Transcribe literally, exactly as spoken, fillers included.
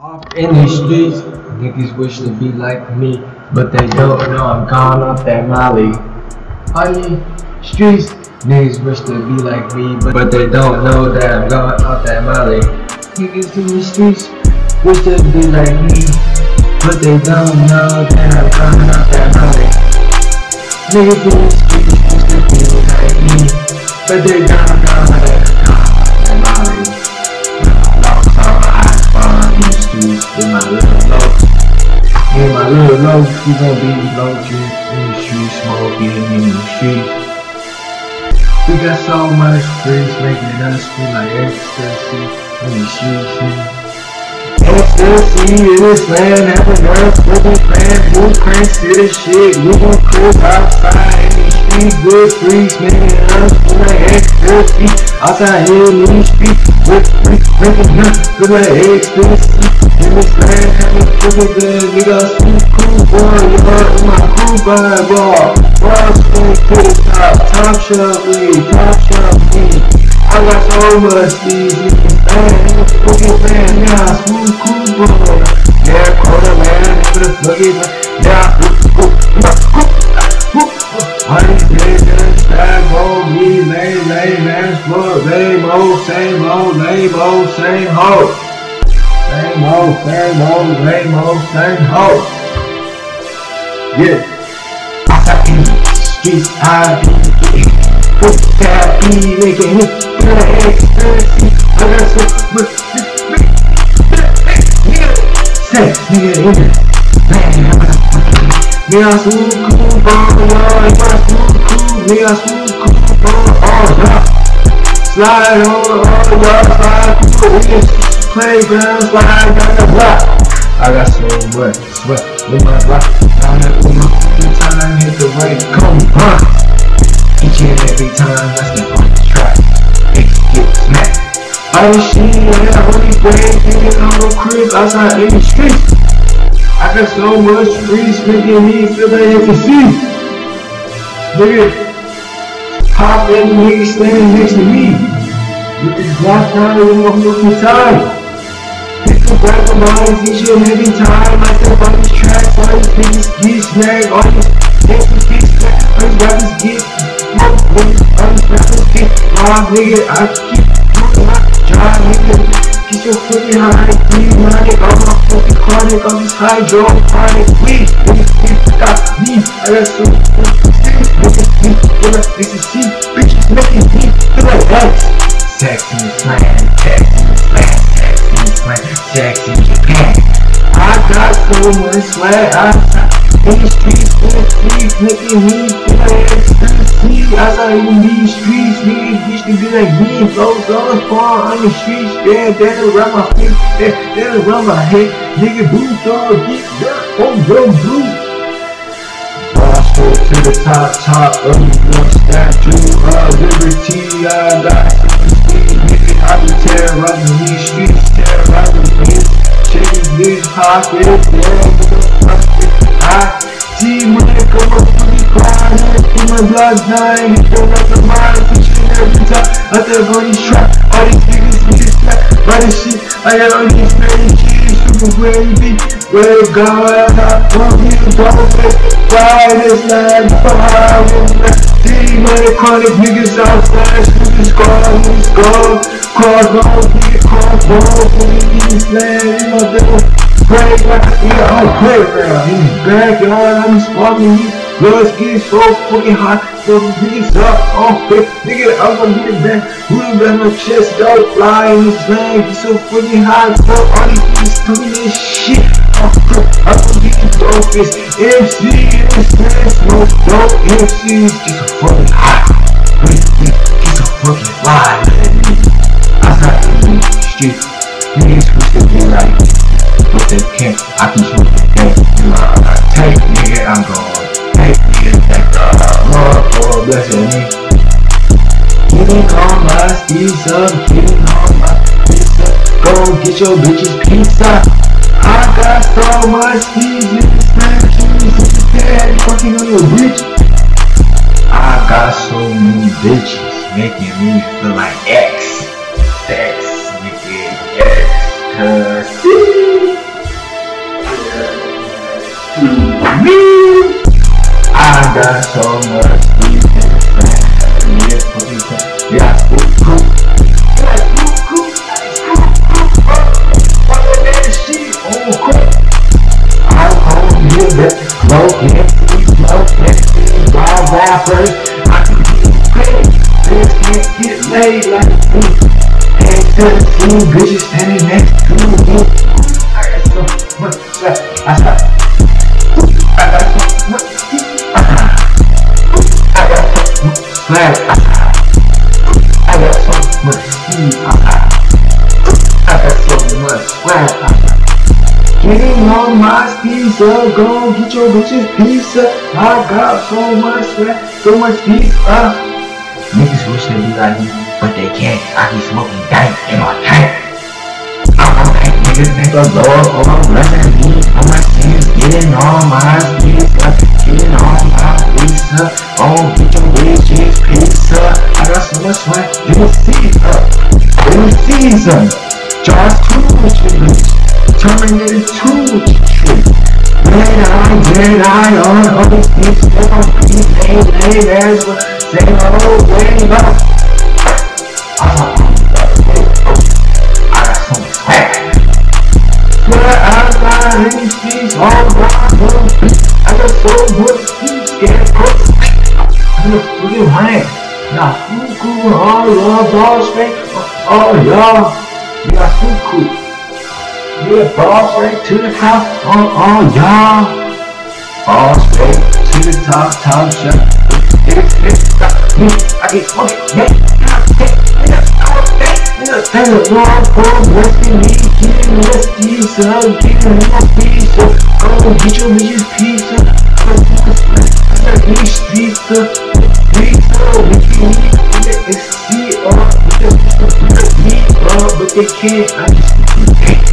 Off in these streets, niggas wish to be like me, but they don't know I'm gone off that molly. On these streets, niggas wish to be like me, but, but they don't know that I'm gone off that molly. Niggas in the streets wish to be like me, but they don't know that I'm gone off that molly. Niggas in the streets wish to be like me, but they don't know that I'm gone off that molly. With my little low, yeah, my little low, we gon' be low drip in the streets, smoking in the streets. We got so much freeze, making us feel like ecstasy in the streets. Ecstasy in this land, having earth, living plan, blueprints to the shit. We gon' crib outside in the streets with freeze, making us feel like ecstasy. Outside here in the streets, with freeze, making us feel like ecstasy. In this land, having fucking good, we got some cool boy, you heard my cool vibe, ball. Ball swing to the top, top shelf lead, top shelf lead. I got so much these niggas, man, fucking man, yeah, smooth cool boy. Yeah, quarter man, for the fucking man, yeah, whoop, whoop, whoop, whoop. All these niggas that go me, lay, lay, last floor, lame old, same old, lame old, same hoe. Same old, same old, same old, same hoe. Yeah. Outside in the streets, I be getting what's that be making it feel like ecstasy. I got some sex, nigga, in it. Man, nigga, smooth cool ball, y'all. Nigga, smooth cool, nigga, smooth cool ball, oh, yeah. Slide on, oh, y'all, slide cool, nigga. Playground slide down the block. I got so much sweat with my block. Down that with my fucking time, hit the right, come on. Each and every time I step on the track, it gets smacked. All this shit, yeah, all these days, niggas on the crib outside in the streets. I got so much freeze, making me feel like you can see. Nigga, pop in, niggas standing next to me. With this black down in my fucking time. Grab the lines each and every time. I step on these tracks, all these niggas get snagged, all these niggas get snagged, all these rappers get smoked, all these rappers get robbed, nigga. I keep doing my job, nigga. Get your fucking high, breathe manic, all my fucking chronic, all this hydroponic weed, niggas got me, I got so fucking sick, niggas me, feel like this is shit, bitches making me feel like X. Sex in the slang, sex in the slang. Sex in Japan. I got so much swag outside in the streets, in the streets, making me feel like ecstasy. Outside in these streets, niggas wish to be like me. Those dollars fall on the streets, yeah, that around my face, yeah, that around my head. Nigga, blue dog, get dirt on your blue. Boss straight to the top, top of the statue of liberty. I got some speed, nigga, I be terrorizing these streets. These pockets, yeah, I see money come up to the crowd, in my blood dying, hit the rest of mine, pushing every time, I tell go these trap, all these niggas get slapped, by this shit, I got all these crazy shit, super crazy, where it go, I want me to go, fly this land, fire, these money chronic niggas outside, stupid squad, squad, cross road, nigga, cross road, in this land, in my devil. Playground, yeah, I'm playground in the backyard, I'm sparking you. Blood getting so fucking hot, so niggas up, oh, nigga, I'm gonna get it back. Blue back my chest, dog, fly in this land, get so fucking hot, so all these niggas doing this shit. I'm gonna get the dopest M C in this land, smoke dope M Cs, get so fucking hot. Get so fucking fly, man. Outside in the street, niggas wish to be like me. But they can't, I can shoot the game. You know, I take nigga, I'm gon' take nigga, thank God, Lord for blessing me. Getting all my steeds up, getting all my steeds up. Go get your bitches pizza. I got so much steeds in this man, keys in the bed, fucking on your bitch. I got so many bitches, making me feel like X. X, nigga, X, cuz. me. I got so much weed in the back. Yeah, what you say? Yeah, cool, cool. Yeah, cool, cool. Cool, cool. Fuck with that shit. Oh, cool. I'm home here, that slow, yeah, slow, yeah, wild rappers. I can get paid. Bitch can't get laid like me. Ain't seventeen bitches standing next to me. I got so much sweat. I got, I got so much heat. I got so much sweat. I got so much heat. I got so much sweat. Getting on my pizza, go get your bitches pizza. I got so much sweat, so much pizza. Niggas wish they be like me, but they can't. I be smoking dank in my tank. I'm on that niggas, thank the Lord for blessing me. On my sins, getting on my pizza, getting on my pizza. Oh, get your bitches pizza. I got so much sweat this season, this season. Jaws too much bitch. Terminated two with your tree. Red eye, red eye on all these things. They don't be lame, lame as well. Say no way, no. I'm not on the other way. I got so much swag. Swear I got any speech all around the beat. I got so much speech, scared of I'm gonna freaking hang. Now, who cool, all y'all, dog straight. Oh, y'all. You got so cool. Yeah, ball straight to the top, oh, oh, y'all. Ball straight to the top, top shot. It's, it's, stop me, I get smoking, yeah, yeah, yeah, yeah, yeah. Thank the Lord for blessing me, getting less pizza, getting more pizza. Oh, get your bitches pizza. Oh, I got these pizza, pizza, we can eat, it's see, oh, we can eat, but they can't, I just can't.